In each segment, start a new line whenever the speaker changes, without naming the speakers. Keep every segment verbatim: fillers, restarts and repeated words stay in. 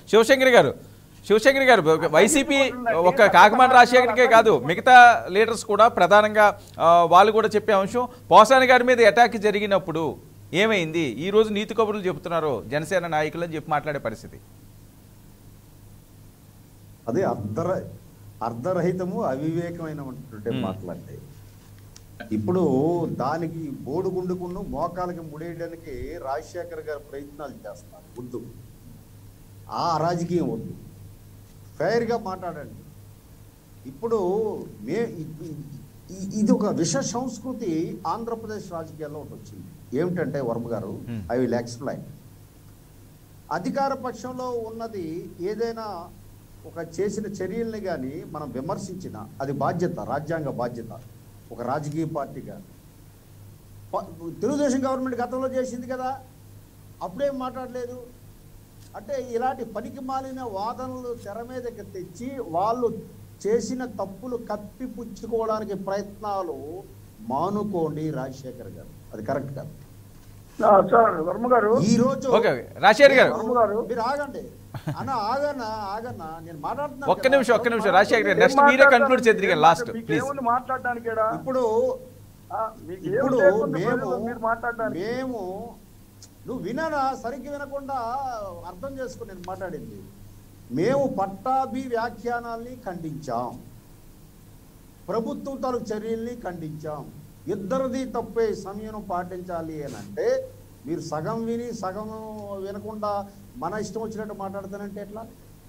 శివశంకర్ గారు శివశంకర్ గారు వైసీపీ ఒక కాకినాడ రాజశేఖర్కే కాదు మిగతా లీడర్స్ కూడా ప్రధానంగా వాళ్ళు కూడా చెప్పే అంశం పోసాని గారి మీద అటాక్ జరిగినప్పుడు ఏమైంది ఈ రోజు నీతి కబుర్లు చెబుతున్నారు జనసేన నాయకులు అని చెప్పి మాట్లాడే పరిస్థితి.
అదే అర్ధ అర్ధరహితము అవివేకమైనటువంటి మాట్లాడితే ఇప్పుడు దానికి బోడుగుండుకును మోకాలకి ముడేయడానికి రాజశేఖర్ గారు ప్రయత్నాలు చేస్తున్నారు. వద్దు, ఆ రాజకీయం వద్దు, ఫెయిర్గా మాట్లాడండి. ఇప్పుడు మే ఇది ఒక విష సంస్కృతి ఆంధ్రప్రదేశ్ రాజకీయాల్లో ఒకటి వచ్చింది. ఏమిటంటే వర్మ గారు, ఐ విల్ ఎక్స్ప్లెయిన్. అధికార పక్షంలో ఉన్నది ఏదైనా ఒక చేసిన చర్యల్ని కానీ మనం విమర్శించిన అది బాధ్యత, రాజ్యాంగ బాధ్యత ఒక రాజకీయ పార్టీగా. తెలుగుదేశం గవర్నమెంట్ గతంలో చేసింది కదా, అప్పుడేం మాట్లాడలేదు. అంటే ఇలాంటి పనికి మాలిన వాదనలు తెర మీదకి తెచ్చి వాళ్ళు చేసిన తప్పులు కప్పిపుచ్చుకోవడానికి ప్రయత్నాలు మానుకోండి రాజశేఖర్ గారు, అది కరెక్ట్ కాదు.
ఈ రోజు రాజశేఖర్ గారు
మీరు ఆగండి అన్న, ఆగన్నా ఆగన్నా నేను మాట్లాడుతున్నా.
ఒక్క నిమిషం ఒక్క నిమిషం రాజశేఖర్ గారు, నెక్స్ట్ మీరే కన్క్లూడ్ చేద్దరు లాస్ట్ ప్లీజ్.
మాట్లాడడానికి
ఇప్పుడు ఇప్పుడు మేము మేము నువ్వు వినరా, సరిగ్గా వినకుండా అర్థం చేసుకుని నేను మాట్లాడింది. మేము పట్టాభి వ్యాఖ్యానాల్ని ఖండించాం, ప్రభుత్వం తాలూకు చర్యల్ని ఖండించాం. ఇద్దరిది తప్పే, సమయం పాటించాలి అని అంటే మీరు సగం విని సగం వినకుండా మన ఇష్టం వచ్చినట్టు మాట్లాడతానంటే ఎట్లా?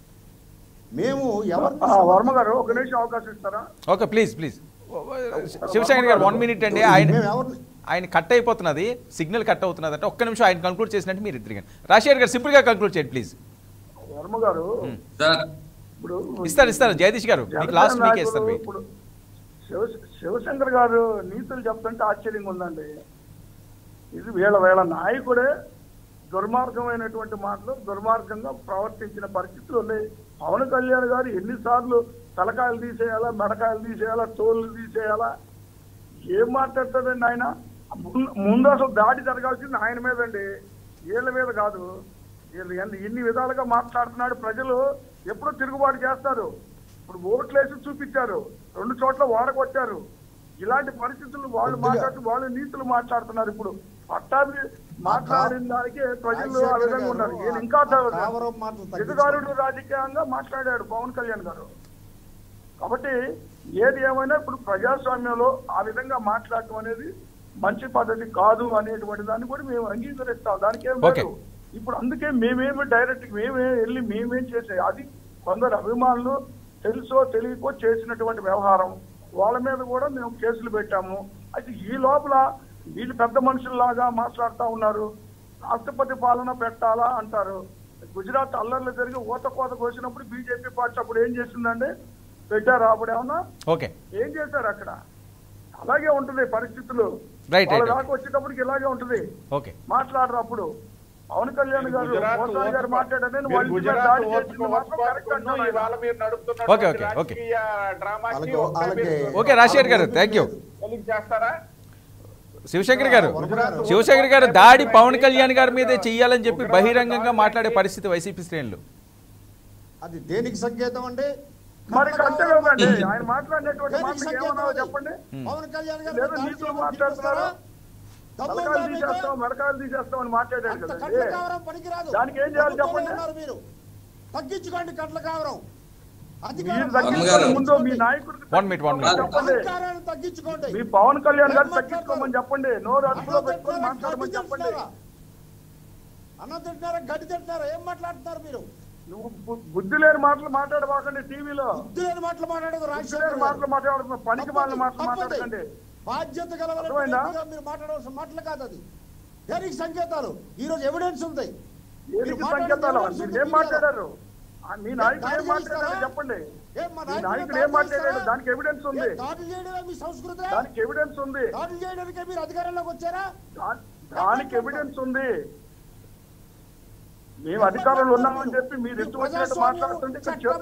మేము ఎవరు
వర్మ గారు ఒక నిమిషం అవకాశం ఇస్తారా?
ఓకే ప్లీజ్ ప్లీజ్ శివశంకర్ గారు వన్ మినిట్ అండి. ఆయన ఆయన కట్ అయిపోతున్నది, సిగ్నల్ కట్ అవుతున్నది అంటే ఒక్క నిమిషం ఆయన కంక్లూడ్ చేసినట్టు మీరు ఇద్దరు రాజశేఖర్ గారు సింపుల్ గా కంక్లూడ్ చేయండి ప్లీజ్.
వర్మ గారు
ఇప్పుడు ఇస్తారు ఇస్తారు జగదీష్ గారు మీకు లాస్ట్ మీకే ఇస్తారు.
ఇప్పుడు శివ శివశంకర్ గారు నీతులు చెప్తుంటే ఆశ్చర్యంగా ఉందండి. ఇది వీళ్ళ వీళ్ళ నాయకుడే దుర్మార్గమైనటువంటి మాటలు దుర్మార్గంగా ప్రవర్తించిన పరిస్థితులు ఉన్నాయి. పవన్ కళ్యాణ్ గారు ఎన్నిసార్లు తలకాయలు తీసేయాలా, మెడకాయలు తీసేయాలా, తోళ్ళు తీసేయాలా, ఏం మాట్లాడతాడండి ఆయన? ముందు అసలు దాడి జరగాల్సింది ఆయన మీద అండి, వీళ్ళ మీద కాదు. వీళ్ళు ఎన్ని విధాలుగా మాట్లాడుతున్నాడు. ప్రజలు ఎప్పుడో తిరుగుబాటు చేస్తారు. ఇప్పుడు ఓట్లేసి చూపించారు, రెండు చోట్ల ఓడగొట్టారు. ఇలాంటి పరిస్థితులు వాళ్ళు మాట్లాడుతూ వాళ్ళు నీతులు మాట్లాడుతున్నారు. ఇప్పుడు పట్టాభి మాట్లాడిన దానికి ప్రజలు ఆ విధంగా ఉన్నారు. వీళ్ళు ఇంకా దిగదారుడు రాజకీయంగా మాట్లాడాడు పవన్ కళ్యాణ్ గారు. కాబట్టి ఏది ఏమైనా ఇప్పుడు ప్రజాస్వామ్యంలో ఆ విధంగా మాట్లాడటం అనేది మంచి పద్ధతి కాదు అనేటువంటి దాన్ని కూడా మేము అంగీకరిస్తాం. దానికి ఏం లేదు. ఇప్పుడు అందుకే మేమేమి డైరెక్ట్ మేమే వెళ్ళి మేమేం చేసే అది కొందరు అభిమానులు తెలుసో తెలియకో చేసినటువంటి వ్యవహారం, వాళ్ళ మీద కూడా మేము కేసులు పెట్టాము. అయితే ఈ లోపల వీళ్ళు పెద్ద మనుషుల్లాగా మాట్లాడుతూ ఉన్నారు. రాష్ట్రపతి పాలన పెట్టాలా అంటారు. గుజరాత్ అల్లర్లు జరిగి ఊత కోత కోసినప్పుడు బీజేపీ పార్టీ అప్పుడు ఏం చేసిందండి? పెట్టారు. అప్పుడు ఏమన్నా ఏం చేశారు అక్కడ? అలాగే ఉంటుంది పరిస్థితులు. వాళ్ళ దాకా వచ్చేటప్పటికి ఇలాగే ఉంటుంది. మాట్లాడరు. అప్పుడు పవన్ కళ్యాణ్ గారు మోసారి గారు మాట్లాడారు.
రాజశేఖర్ గారు థ్యాంక్ యూ. శివశంకర్ గారు శివశంకర్ గారు దాడి పవన్ కళ్యాణ్ గారి మీదే చెయ్యాలని చెప్పి బహిరంగంగా మాట్లాడే పరిస్థితి వైసీపీ శ్రేణులు.
అది దేనికి సంకేతం అండి?
మరి ఆయన మాట్లాడినటువంటి చెప్పండి.
పవన్ కళ్యాణ్ గారు
మాట్లాడుతున్నారు, తలకాయలు తీసేస్తాం మెడకాయలు తీసేస్తాం అని మాట్లాడారు కదా. దానికి ఏం చేయాలి చెప్పండి?
మీరు తగ్గించుకోండి కట్ల కావరం.
ముందు మీ నాయకుడు తగ్గించుకోండి, మీ పవన్ కళ్యాణ్ గారు తగ్గించుకోమని చెప్పండి. నోరు అదుపులో పెట్టుకొని మాట్లాడమని చెప్పండి.
అన్న తింటున్నారా, గడ్డి తింటున్నారా, ఏం మాట్లాడుతున్నారు మీరు?
నువ్వు బుద్ధి లేని మాటలు మాట్లాడబాకండి. టీవీలో
బుద్ధి లేని మాటలు మాట్లాడదు,
మాటలు మాట్లాడుతున్నారు, పనికి మాటలు మాట్లాడకండి.
బాధ్యత గల మీరు మాట్లాడవలసిన మాటలు కాదు. అది దేనికి సంకేతాలు? ఈ రోజు ఎవిడెన్స్ ఉంది.
సంకేతాలు ఏం మాట్లాడారు? మీ నాయకుడు ఏం మాట్లాడారు చెప్పండి. నాయకుడు ఏం మాట్లాడాడు? దానికి ఎవిడెన్స్ ఉంది.
దాడులు చేయడమే మీ సంస్కృతి.
దానికి ఎవిడెన్స్ ఉంది.
దాడులు చేయడానికే మీరు అధికారంలోకి వచ్చారా?
దానికి ఎవిడెన్స్ ఉంది. మేము అధికారంలో ఉన్నామని చెప్పి మీరు ఎత్తు వచ్చినట్టు మాట్లాడుతుంటే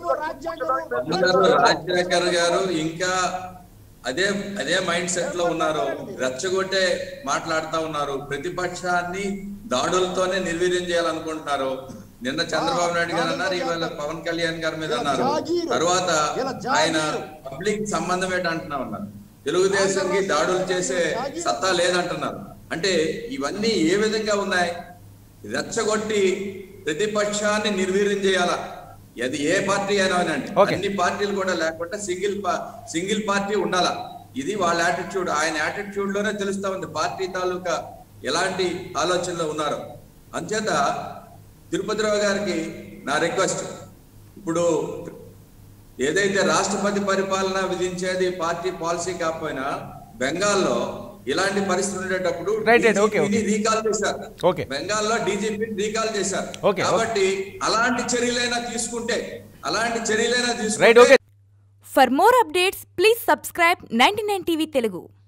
రాజశేఖర్ గారు ఇంకా అదే అదే మైండ్ సెట్ లో ఉన్నారు. రెచ్చగొట్టే మాట్లాడుతూ ఉన్నారు. ప్రతిపక్షాన్ని దాడులతోనే నిర్వీర్యం చేయాలనుకుంటున్నారు. నిన్న చంద్రబాబు నాయుడు గారు అన్నారు, ఇవాళ పవన్ కళ్యాణ్ గారి మీద అన్నారు. తర్వాత ఆయన పబ్లిక్ సంబంధం ఏంటంటున్నా ఉన్నారు, తెలుగుదేశంకి దాడులు చేసే సత్తా లేదంటున్నారు. అంటే ఇవన్నీ ఏ విధంగా ఉన్నాయి? రెచ్చగొట్టి ప్రతిపక్షాన్ని నిర్వీర్యం చేయాలా? అది ఏ పార్టీ అయినా అండి, అన్ని పార్టీలు కూడా లేకుండా సింగిల్ సింగిల్ పార్టీ ఉండాలా. ఇది వాళ్ళ యాటిట్యూడ్. ఆయన యాటిట్యూడ్ లోనే తెలుస్తా ఉంది పార్టీ తాలూకా ఎలాంటి ఆలోచనలో ఉన్నారో. అంచేత తిరుపతిరావు గారికి నా రిక్వెస్ట్, ఇప్పుడు ఏదైతే రాష్ట్రపతి పరిపాలన విధించేది పార్టీ పాలసీ కాకపోయినా బెంగాల్లో ఇలాంటి పరిస్థితి ఉండేటప్పుడు రీకాల్ చేశారు. బెంగాల్లో డీజీపీ రీకాల్ చేశారు. కాబట్టి అలాంటి చర్యలైనా తీసుకుంటే అలాంటి చర్యలైనా తీసుకుంటే
for more updates please subscribe ninety nine TV Telugu.